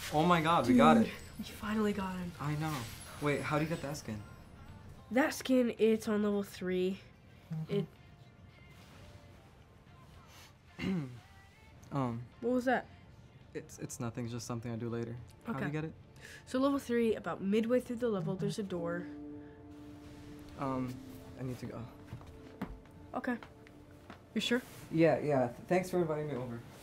Oh my god, we got it. We finally got him. I know. Wait, how do you get that skin? That skin, it's on level 3. What was that? It's nothing, it's just something I do later. Okay. How do you get it? So level 3, about midway through the level, there's a door. I need to go. Okay. You sure? Yeah, thanks for inviting me over.